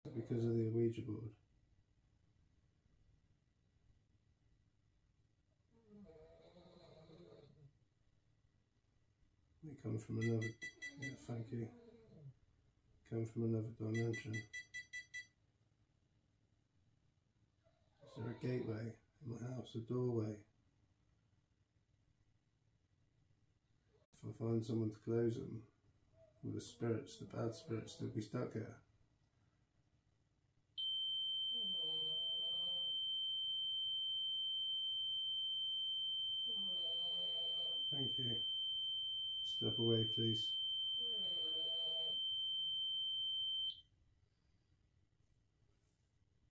because of the Ouija board. They come from another, yeah, thank you, come from another dimension. Is there a gateway in my house, a doorway? If I find someone to close them, will the spirits, the bad spirits, still be stuck here? Thank you. Step away, please.